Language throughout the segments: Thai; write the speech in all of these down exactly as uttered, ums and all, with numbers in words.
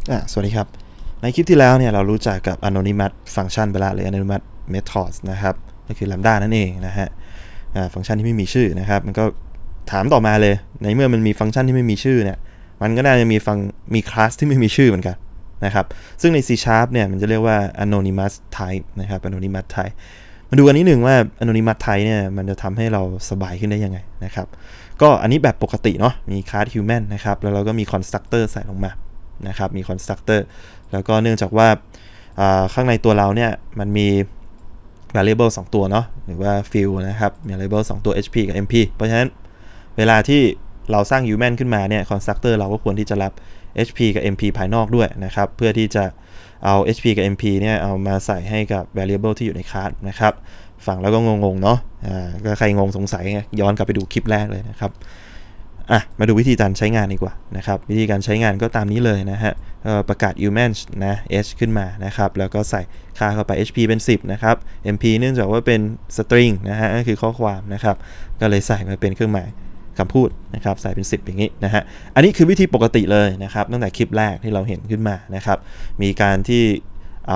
อ่ะสวัสดีครับในคลิปที่แล้วเนี่ยเรารู้จักกับ anonymous function ไปแล้วหรือ anonymous methods นะครับก็คือ lambda นั่นเองนะฮะฟังก์ชันที่ไม่มีชื่อนะครับมันก็ถามต่อมาเลยในเมื่อมันมีฟังก์ชันที่ไม่มีชื่อเนี่ยมันก็น่าจะมีฟังมีคลาสที่ไม่มีชื่อเหมือนกันนะครับซึ่งใน C Sharp เนี่ยมันจะเรียกว่า anonymous type นะครับ anonymous type มาดูกันนิดหนึ่งว่า anonymous type เนี่ยมันจะทำให้เราสบายขึ้นได้ยังไงนะครับก็อันนี้แบบปกติเนาะมีคลาส human นะครับแล้วเราก็มี constructor ใส่ลงมานะครับมี constructor แล้วก็เนื่องจากว่าข้างในตัวเราเนี่ยมันมี variable สองตัวเนาะหรือว่า field นะครับมี variable สองตัว hp กับ mp เพราะฉะนั้นเวลาที่เราสร้าง human ขึ้นมาเนี่ย constructor เราก็ควรที่จะรับ hp กับ mp ภายนอกด้วยนะครับเพื่อที่จะเอา hp กับ mp เนี่ยเอามาใส่ให้กับ variable ที่อยู่ในคลาสนะครับฟังแล้วก็งงๆเนาะอ่าก็ใครงงสงสัยย้อนกลับไปดูคลิปแรกเลยนะครับอ่ะมาดูวิธีการใช้งานดีกว่านะครับวิธีการใช้งานก็ตามนี้เลยนะฮะประกาศ human นะ h ขึ้นมานะครับแล้วก็ใส่ค่าเข้าไป hp เป็นสิบนะครับ mp เนื่องจากว่าเป็น string นะฮะก็คือข้อความนะครับก็เลยใส่มาเป็นเครื่องหมายคำพูดนะครับใส่เป็นสิบอย่างนี้นะฮะอันนี้คือวิธีปกติเลยนะครับตั้งแต่คลิปแรกที่เราเห็นขึ้นมานะครับมีการที่เอา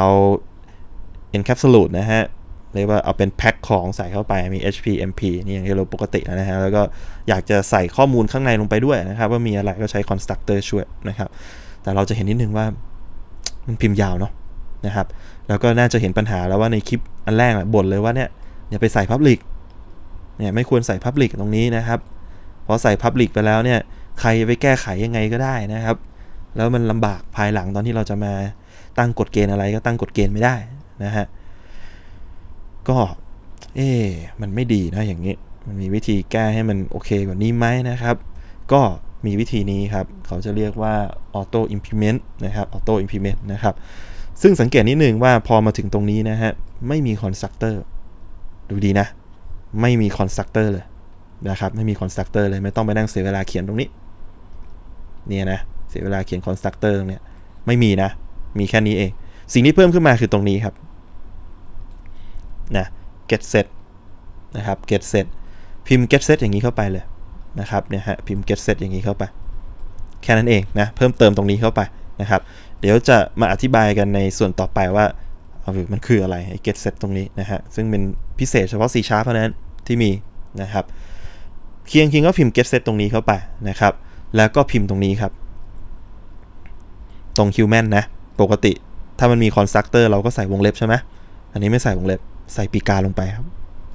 encapsulate นะฮะเรียกว่าเอาเป็นแพ็คของใส่เข้าไปมี hp mp นี่อย่างที่เราปกตินะฮะแล้วก็อยากจะใส่ข้อมูลข้างในลงไปด้วยนะครับว่ามีอะไรก็ใช้ constructor ช่วยนะครับแต่เราจะเห็นนิดนึงว่ามันพิมพ์ยาวเนาะนะครับแล้วก็น่าจะเห็นปัญหาแล้วว่าในคลิปอันแรกบ่นเลยว่าเนี่ยอย่าไปใส่ public เนี่ยไม่ควรใส่ public ตรงนี้นะครับพอใส่ public ไปแล้วเนี่ยใครไปแก้ไขยังไงก็ได้นะครับแล้วมันลำบากภายหลังตอนที่เราจะมาตั้งกฎเกณฑ์อะไรก็ตั้งกฎเกณฑ์ไม่ได้นะฮะก็เอ๊ะมันไม่ดีนะอย่างนี้มันมีวิธีแก้ให้มันโอเคกว่านี้ไหมนะครับก็มีวิธีนี้ครับเขาจะเรียกว่า auto implement นะครับ auto implement นะครับซึ่งสังเกตนิดนึงว่าพอมาถึงตรงนี้นะฮะไม่มี constructor ดูดีนะไม่มี constructor เลยนะครับไม่มี constructor เลยไม่ต้องไปนั่งเสียเวลาเขียนตรงนี้เนี่ยนะเสียเวลาเขียน constructor ตรงเนี้ยไม่มีนะมีแค่นี้เองสิ่งที่เพิ่มขึ้นมาคือตรงนี้ครับนะ get set นะครับ get set พิมพ์ get set อย่างนี้เข้าไปเลยนะครับเนี่ยฮะพิมพ์ get set อย่างนี้เข้าไปแค่นั้นเองนะเพิ่มเติมตรงนี้เข้าไปนะครับเดี๋ยวจะมาอธิบายกันในส่วนต่อไปว่ามันคืออะไรไอ้ get set ตรงนี้นะฮะซึ่งเป็นพิเศษเฉพาะ C Sharp เท่านั้นที่มีนะครับเคียงคิงก็พิมพ์ get set ตรงนี้เข้าไปนะครับแล้วก็พิมพ์ตรงนี้ครับตรง human นะปกติถ้ามันมี constructor เราก็ใส่วงเล็บใช่ไหมอันนี้ไม่ใส่วงเล็บใส่ปีกาลงไปครับ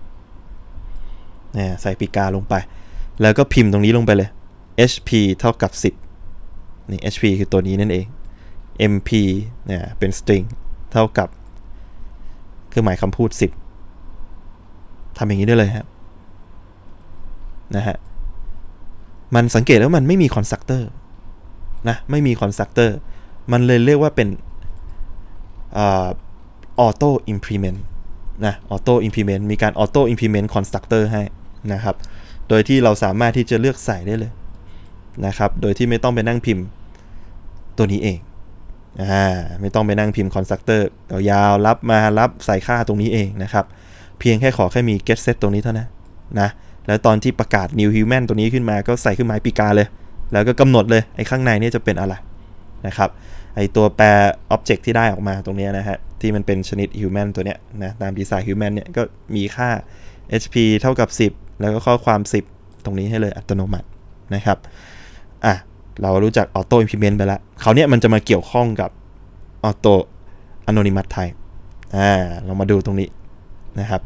เนี่ยใส่ปีกาลงไปแล้วก็พิมพ์ตรงนี้ลงไปเลย hp เท่ากับสิบนี่ hp คือตัวนี้นั่นเอง mp เนี่ยเป็น string เท่ากับเครื่องหมายคำพูดสิบทำอย่างนี้ได้เลยครับนะฮะมันสังเกตแล้วมันไม่มี constructor นะไม่มี constructor มันเลยเรียกว่าเป็นอ่า auto implement นะ auto implement มีการ auto implement constructor ให้นะครับโดยที่เราสามารถที่จะเลือกใส่ได้เลยนะครับโดยที่ไม่ต้องไปนั่งพิมพ์ตัวนี้เองอ่าไม่ต้องไปนั่งพิมพ์ constructor ยาวๆรับมารับใส่ค่าตรงนี้เองนะครับเพียงแค่ขอแค่มี get set ตรงนี้เท่านั้นนะแล้วตอนที่ประกาศ new human ตัวนี้ขึ้นมาก็ใส่ขึ้นหมายปีกาเลยแล้วก็กำหนดเลยไอ้ข้างในนี่จะเป็นอะไรนะครับไอตัวแปร object ที่ได้ออกมาตรงนี้นะฮะที่มันเป็นชนิด human ตัวเนี้ยนะตามดีไซน์ human เนี่ยก็มีค่า hp เท่ากับสิบแล้วก็ข้อความสิบตรงนี้ให้เลยอัตโนมัตินะครับอ่ะเรารู้จัก auto implement ไปแล้วคราวนี้มันจะมาเกี่ยวข้องกับ auto anonymous type อ่าเรามาดูตรงนี้นะครับ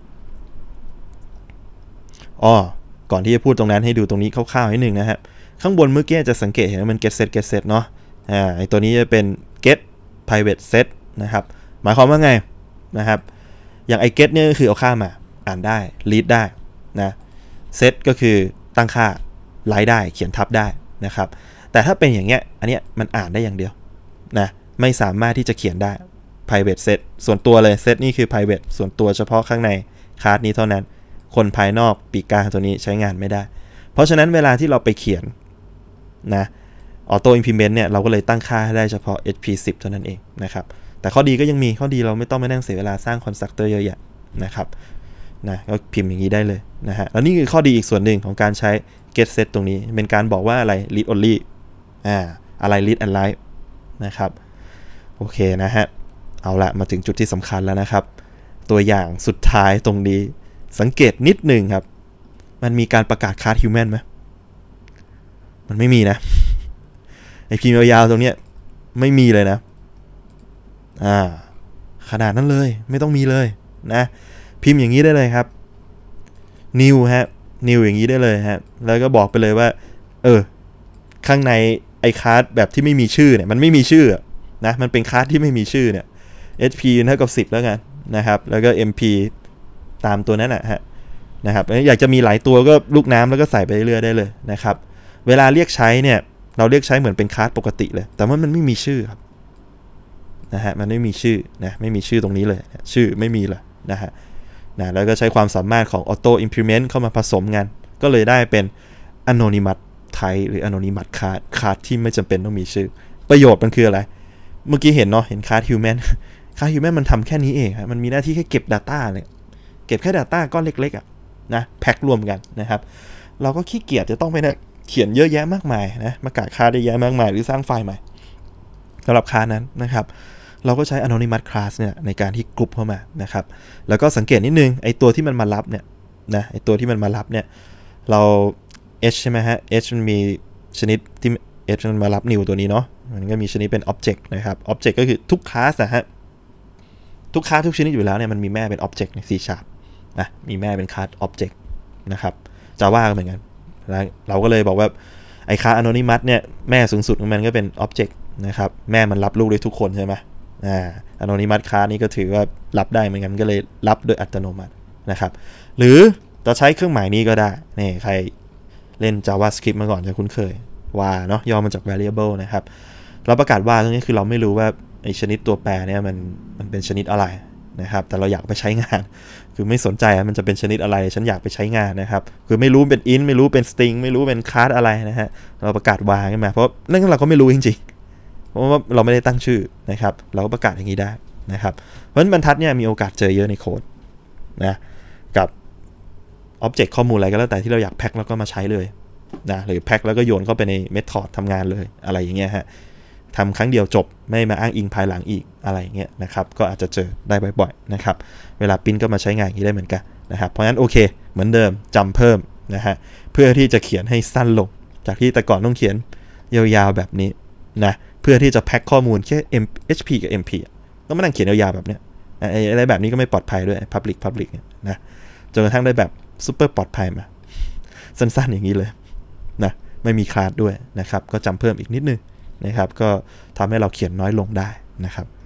อ๋อก่อนที่จะพูดตรงนั้นให้ดูตรงนี้คร่าวๆนิดนึงนะฮะข้างบนเมื่อกี้จะสังเกตเห็นว่ามัน get set get set เนาะอ่าไอตัวนี้จะเป็น get private set นะครับหมายความว่าไงนะครับอย่างไอ get เนี่ยก็คือเอาค่ามาอ่านได้ read ได้นะ set ก็คือตั้งค่า write ได้เขียนทับได้นะครับแต่ถ้าเป็นอย่างเงี้ยอันเนี้ยมันอ่านได้อย่างเดียวนะไม่สามารถที่จะเขียนได้ private set ส่วนตัวเลย set นี่คือ private ส่วนตัวเฉพาะข้างในคลาสนี้เท่านั้นคนภายนอกปีกาตัวนี้ใช้งานไม่ได้เพราะฉะนั้นเวลาที่เราไปเขียนนะ auto implement เนี่ยเราก็เลยตั้งค่าให้ได้เฉพาะ hp สิบเท่านั้นเองนะครับแต่ข้อดีก็ยังมีข้อดีเราไม่ต้องไปนั่งเสียเวลาสร้าง constructor เยอะแยะนะครับนะก็พิมพ์อย่างนี้ได้เลยนะฮะแล้วนี่คือข้อดีอีกส่วนหนึ่งของการใช้ get set ตรงนี้เป็นการบอกว่าอะไร read only อ่าอะไร read and write นะครับโอเคนะฮะเอาละมาถึงจุดที่สำคัญแล้วนะครับตัวอย่างสุดท้ายตรงนี้สังเกตนิดหนึ่งครับมันมีการประกาศคลาสฮิวแมนไหมมันไม่มีนะไอพิมพ์ยาวๆตรงเนี้ยไม่มีเลยนะอ่าขนาดนั้นเลยไม่ต้องมีเลยนะพิมพ์อย่างนี้ได้เลยครับ new ฮะ new อย่างนี้ได้เลยฮะแล้วก็บอกไปเลยว่าเออข้างในไอคลาสแบบที่ไม่มีชื่อเนี่ยมันไม่มีชื่อนะมันเป็นคลาสที่ไม่มีชื่อเนี่ย เอช พี เท่ากับสิบแล้วกันนะครับแล้วก็ เอ็ม พี ตามตัวนั้นนะฮะนะครับอยากจะมีหลายตัวก็ลูกน้ำแล้วก็ใส่ไปเรื่อยๆได้เลยนะครับเวลาเรียกใช้เนี่ยเราเรียกใช้เหมือนเป็นคลาสปกติเลยแต่ว่ามันไม่มีชื่อครับนะฮะมันไม่มีชื่อนะไม่มีชื่อตรงนี้เลยชื่อไม่มีเลยนะฮะนะแล้วก็ใช้ความสามารถของ auto implement เข้ามาผสมกันก็เลยได้เป็น anonymous type หรือ anonymous card card ที่ไม่จำเป็นต้องมีชื่อประโยชน์มันคืออะไรเมื่อกี้เห็นเนาะเห็น card human card human มันทำแค่นี้เองครับมันมีหน้าที่แค่เก็บ data เลยเก็บแค่ data ก้อนเล็กๆอ่ะนะแพ็ครวมกันนะครับเราก็ขี้เกียจจะต้องไปนะเขียนเยอะแยะมากมายนะประกาศค่าได้เยอะมากมายหรือสร้างไฟล์ใหม่สำหรับค่านั้นนะครับเราก็ใช้ anonymous class เนี่ยในการที่กรุ๊ปเข้ามานะครับแล้วก็สังเกตนิดนึงไอตัวที่มันมารับเนี่ยนะไอตัวที่มันมารับเนี่ยเรา h ใช่ไหมฮะ h มันมีชนิดที่ h มันมารับ new ตัวนี้เนาะมันก็มีชนิดเป็น object นะครับ object ก็คือทุก class นะฮะทุก class ทุกชนิดอยู่แล้วเนี่ยมันมีแม่เป็น object ใน C sharp นะมีแม่เป็น class object นะครับ Java ก็เหมือนกันแล้วเราก็เลยบอกว่าไอ้ค่า anonymous เนี่ยแม่สูงสุดของมันก็เป็น object นะครับแม่มันรับลูกได้ทุกคนใช่ไหมอ่า anonymous class นี่ก็ถือว่ารับได้เหมือนกันก็เลยรับโดยอัตโนมัตินะครับหรือจะใช้เครื่องหมายนี้ก็ได้นี่ใครเล่น JavaScript มาก่อนจะคุ้นเคยว่าเนาะย่อมาจาก variable นะครับเราประกาศว่าตรงนี้คือเราไม่รู้ว่าไอ้ชนิดตัวแปรเนี่ยมันมันเป็นชนิดอะไรนะครับแต่เราอยากไปใช้งานคือไม่สนใจมันจะเป็นชนิดอะไรฉันอยากไปใช้งานนะครับคือไม่รู้เป็น int ไม่รู้เป็น string ไม่รู้เป็น class อะไรนะฮะเราประกาศวางขึ้นมาเพราะนั่นเราก็ไม่รู้จริงๆเพราะว่าเราไม่ได้ตั้งชื่อนะครับเราก็ประกาศอย่างนี้ได้นะครับเพราะฉะนั้นบรรทัดเนี่ยมีโอกาสเจอเยอะในโค้ดนะกับอ็อบเจกต์ข้อมูลอะไรก็แล้วแต่ที่เราอยากแพ็คแล้วก็มาใช้เลยนะหรือแพ็คแล้วก็โยนเข้าไปในเมธอดทำงานเลยอะไรอย่างเงี้ยฮะทำครั้งเดียวจบไม่มาอ้างอิงภายหลังอีกอะไรอย่างเงี้ยนะครับก็อาจจะเจอได้บ่อยๆนะครับเวลาปิ้นก็มาใช้งานอย่างนี้ได้เหมือนกันนะครับเพราะฉะนั้นโอเคเหมือนเดิมจำเพิ่มนะฮะเพื่อที่จะเขียนให้สั้นลงจากที่แต่ก่อนต้องเขียนยาวๆแบบนี้นะเพื่อที่จะแพ็คข้อมูลแค่ เอช พี กับ เอ็ม พี ต้องมานั่งเขียนยาวๆแบบเนี้ยอะไรแบบนี้ก็ไม่ปลอดภัยด้วย Public Public นะจนกระทั่งได้แบบซุปเปอร์ปลอดภัยมาสั้นๆอย่างนี้เลยนะไม่มีคลาสด้วยนะครับก็จำเพิ่มอีกนิดนึงนะครับก็ทำให้เราเขียนน้อยลงได้นะครับ